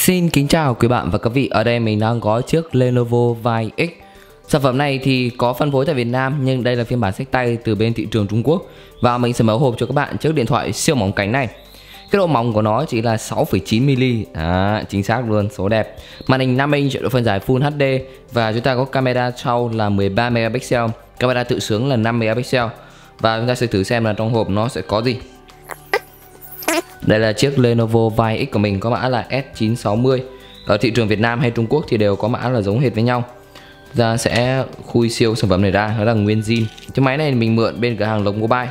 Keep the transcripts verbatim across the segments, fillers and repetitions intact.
Xin kính chào quý bạn và các vị. Ở đây mình đang có chiếc Lenovo Vibe X. Sản phẩm này thì có phân phối tại Việt Nam, nhưng đây là phiên bản xách tay từ bên thị trường Trung Quốc. Và mình sẽ mở hộp cho các bạn chiếc điện thoại siêu mỏng cánh này. Cái độ mỏng của nó chỉ là sáu phẩy chín mi-li-mét. À, chính xác luôn, số đẹp. Màn hình năm inch, độ phân giải Full hát đê. Và chúng ta có camera sau là mười ba megapixel, camera tự sướng là năm megapixel. Và chúng ta sẽ thử xem là trong hộp nó sẽ có gì. Đây là chiếc Lenovo Vibe X của mình, có mã là S chín sáu mươi. Ở thị trường Việt Nam hay Trung Quốc thì đều có mã là giống hệt với nhau. Ta sẽ khui siêu sản phẩm này ra, nó là nguyên zin. Chiếc máy này mình mượn bên cửa hàng Lộc Mobile.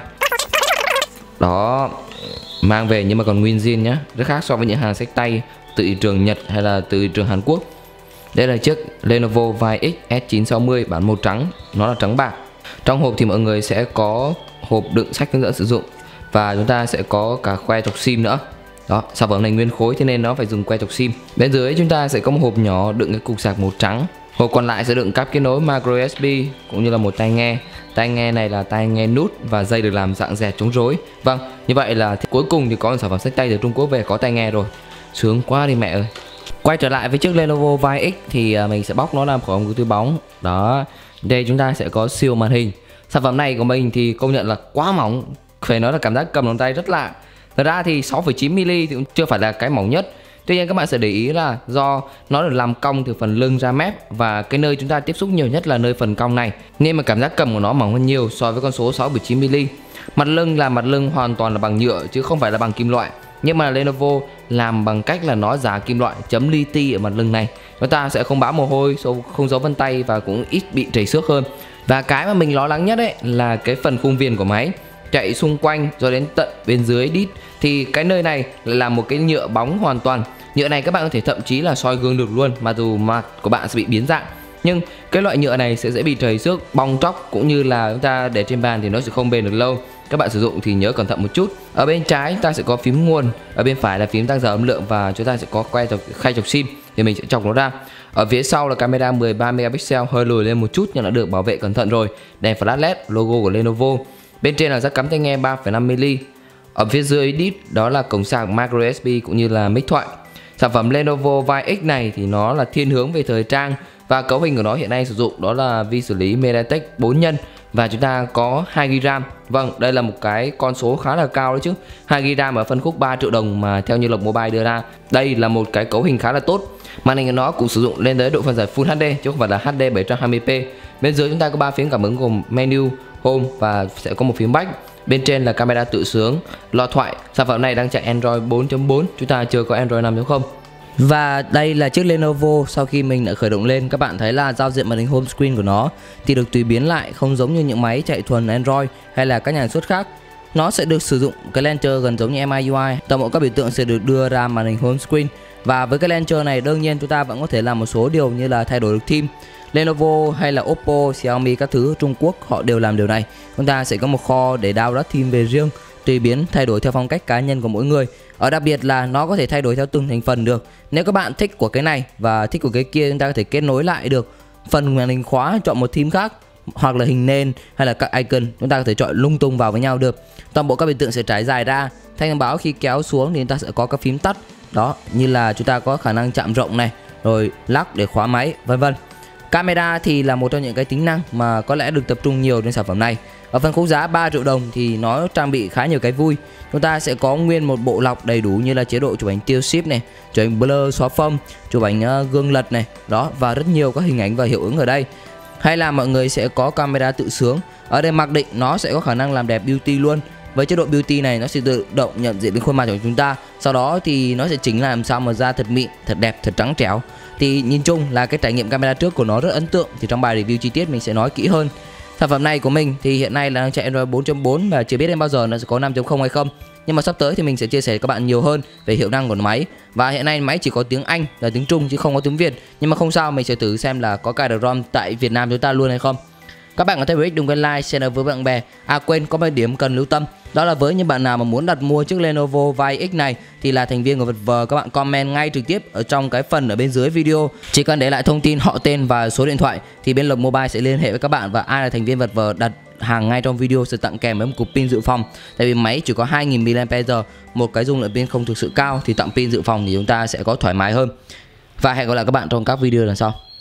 Đó, mang về nhưng mà còn nguyên zin nhá, rất khác so với những hàng xách tay từ thị trường Nhật hay là từ thị trường Hàn Quốc. Đây là chiếc Lenovo Vibe X S chín sáu mươi bản màu trắng, nó là trắng bạc. Trong hộp thì mọi người sẽ có hộp đựng sách hướng dẫn sử dụng. Và chúng ta sẽ có cả que chọc sim nữa. Đó, sản phẩm này nguyên khối thế nên nó phải dùng que chọc sim. Bên dưới chúng ta sẽ có một hộp nhỏ đựng cái cục sạc màu trắng. Hộp còn lại sẽ đựng cáp kết nối micro u ét bê cũng như là một tai nghe. Tai nghe này là tai nghe nút và dây được làm dạng dẹt chống rối. Vâng, như vậy là cuối cùng thì có một sản phẩm xách tay từ Trung Quốc về có tai nghe rồi. Sướng quá đi mẹ ơi. Quay trở lại với chiếc Lenovo Vibe X thì mình sẽ bóc nó làm khỏi một túi bóng. Đó, đây chúng ta sẽ có siêu màn hình. Sản phẩm này của mình thì công nhận là quá mỏng, phải nói là cảm giác cầm trong tay rất lạ. Thật ra thì sáu phẩy chín mi-li-mét thì cũng chưa phải là cái mỏng nhất. Tuy nhiên các bạn sẽ để ý là do nó được làm cong từ phần lưng ra mép, và cái nơi chúng ta tiếp xúc nhiều nhất là nơi phần cong này, nên mà cảm giác cầm của nó mỏng hơn nhiều so với con số sáu phẩy chín mi-li-mét. Mặt lưng là mặt lưng hoàn toàn là bằng nhựa chứ không phải là bằng kim loại. Nhưng mà Lenovo làm bằng cách là nó giả kim loại, chấm li ti ở mặt lưng này. Chúng ta sẽ không bám mồ hôi, không dấu vân tay và cũng ít bị trầy xước hơn. Và cái mà mình lo lắng nhất ấy là cái phần khung viền của máy chạy xung quanh rồi đến tận bên dưới đít, thì cái nơi này là một cái nhựa bóng hoàn toàn. Nhựa này các bạn có thể thậm chí là soi gương được luôn, mặc dù mặt của bạn sẽ bị biến dạng. Nhưng cái loại nhựa này sẽ dễ bị trầy xước, bong tróc, cũng như là chúng ta để trên bàn thì nó sẽ không bền được lâu. Các bạn sử dụng thì nhớ cẩn thận một chút. Ở bên trái chúng ta sẽ có phím nguồn, ở bên phải là phím tăng giảm âm lượng, và chúng ta sẽ có que chọc, khay chọc sim thì mình sẽ chọc nó ra. Ở phía sau là camera mười ba megapixel, hơi lùi lên một chút nhưng đã được bảo vệ cẩn thận rồi. Đèn flash led logo của Lenovo. Bên trên là jack cắm tai nghe ba phẩy năm mi-li-mét. Ở phía dưới đít đó là cổng sạc micro u ét bê cũng như là mic thoại. Sản phẩm Lenovo Vibe X này thì nó là thiên hướng về thời trang, và cấu hình của nó hiện nay sử dụng đó là vi xử lý MediaTek bốn nhân, và chúng ta có hai gi-ga-bai RAM. Vâng, đây là một cái con số khá là cao đấy chứ. hai gi-ga-bai RAM ở phân khúc ba triệu đồng mà theo như Lộc Mobile đưa ra, đây là một cái cấu hình khá là tốt. Màn hình của nó cũng sử dụng lên tới độ phân giải Full hát đê chứ không phải là hát đê bảy trăm hai mươi p. Bên dưới chúng ta có ba phím cảm ứng gồm menu, home và sẽ có một phím back. Bên trên là camera tự sướng, loa thoại. Sản phẩm này đang chạy Android bốn chấm bốn, chúng ta chưa có Android năm chấm không. Và đây là chiếc Lenovo. Sau khi mình đã khởi động lên, các bạn thấy là giao diện màn hình home screen của nó thì được tùy biến lại, không giống như những máy chạy thuần Android hay là các nhà sản xuất khác. Nó sẽ được sử dụng cái launcher gần giống như em i u i. Toàn bộ các biểu tượng sẽ được đưa ra màn hình home screen. Và với cái launcher này đương nhiên chúng ta vẫn có thể làm một số điều như là thay đổi được theme. Lenovo hay là Oppo, Xiaomi các thứ Trung Quốc họ đều làm điều này. Chúng ta sẽ có một kho để download theme về riêng, tùy biến thay đổi theo phong cách cá nhân của mỗi người. Ở đặc biệt là nó có thể thay đổi theo từng thành phần được. Nếu các bạn thích của cái này và thích của cái kia, chúng ta có thể kết nối lại được phần màn hình khóa, chọn một theme khác, hoặc là hình nền hay là các icon, chúng ta có thể chọn lung tung vào với nhau được. Toàn bộ các biểu tượng sẽ trải dài ra. Thanh thông báo khi kéo xuống thì chúng ta sẽ có các phím tắt. Đó, như là chúng ta có khả năng chạm rộng này, rồi lắc để khóa máy, vân vân. Camera thì là một trong những cái tính năng mà có lẽ được tập trung nhiều trên sản phẩm này. Ở phân khúc giá ba triệu đồng thì nó trang bị khá nhiều cái vui. Chúng ta sẽ có nguyên một bộ lọc đầy đủ như là chế độ chụp ảnh tiêu ship này, chụp ảnh blur xóa phông, chụp ảnh uh, gương lật này, đó, và rất nhiều các hình ảnh và hiệu ứng ở đây. Hay là mọi người sẽ có camera tự sướng. Ở đây mặc định nó sẽ có khả năng làm đẹp beauty luôn. Với chế độ beauty này nó sẽ tự động nhận diện đến khuôn mặt của chúng ta. Sau đó thì nó sẽ chỉnh làm sao mà da thật mịn, thật đẹp, thật trắng trẻo. Thì nhìn chung là cái trải nghiệm camera trước của nó rất ấn tượng. Thì trong bài review chi tiết mình sẽ nói kỹ hơn. Sản phẩm này của mình thì hiện nay là đang chạy Android bốn chấm bốn và chưa biết đến bao giờ nó sẽ có năm chấm không hay không. Nhưng mà sắp tới thì mình sẽ chia sẻ với các bạn nhiều hơn về hiệu năng của máy. Và hiện nay máy chỉ có tiếng Anh và tiếng Trung chứ không có tiếng Việt. Nhưng mà không sao, mình sẽ thử xem là có cài được ROM tại Việt Nam chúng ta luôn hay không. Các bạn có thấy đừng quên like, share với bạn bè. À quên, có một điểm cần lưu tâm. Đó là với những bạn nào mà muốn đặt mua chiếc Lenovo Vibe X này thì là thành viên của vật vờ, các bạn comment ngay trực tiếp ở trong cái phần ở bên dưới video. Chỉ cần để lại thông tin họ tên và số điện thoại thì bên Lộc Mobile sẽ liên hệ với các bạn, và ai là thành viên vật vờ đặt hàng ngay trong video sẽ tặng kèm với một cục pin dự phòng. Tại vì máy chỉ có hai nghìn mi-li-am-pe-giờ, một cái dung lượng pin không thực sự cao thì tặng pin dự phòng thì chúng ta sẽ có thoải mái hơn. Và hẹn gặp lại các bạn trong các video lần sau.